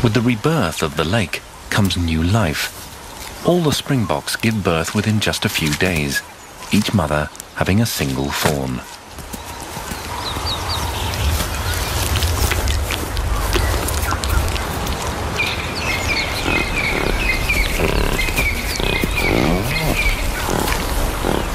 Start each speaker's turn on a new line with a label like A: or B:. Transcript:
A: With the rebirth of the lake comes new life. All the Springboks give birth within just a few days, each mother having a single fawn.